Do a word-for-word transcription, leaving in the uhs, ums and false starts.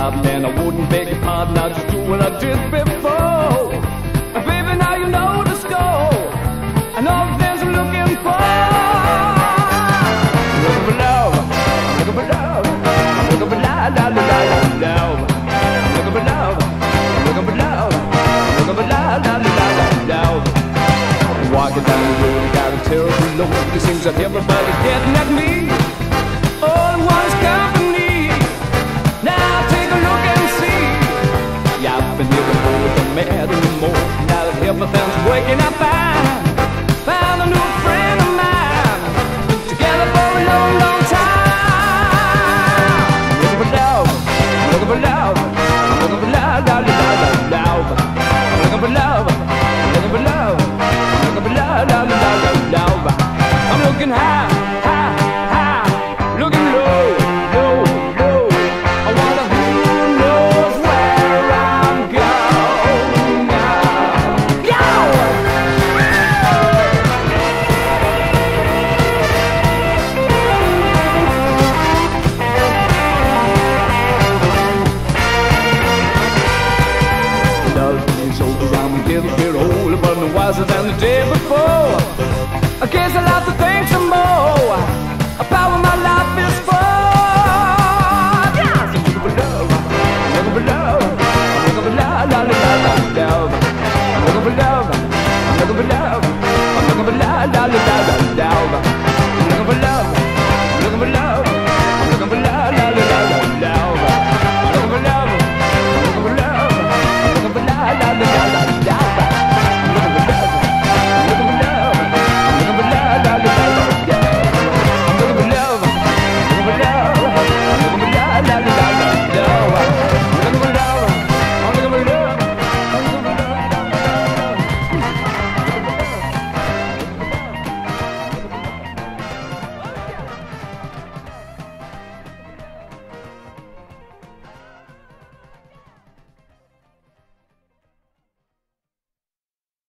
pardon, and I wouldn't beg your pardon. I'll just do what I did before. Baby, now you know the score, and all the things I'm looking for. Looking for love, looking for love, looking for love, love, love, love. Looking for love, looking for love, looking for love, love, love, love. Walking down the road, I got a terrible load. It seems that everybody's getting at me. All in one's company. Now take a look and see. Yeah, I've been here before, but I'm mad anymore. Now that everything's working out fine, found a new friend of mine. Together for a long, long time. Looking for love, looking for love, looking for love, love, love, love. Looking for love, looking for love, looking for love, love, love, love. I'm looking high.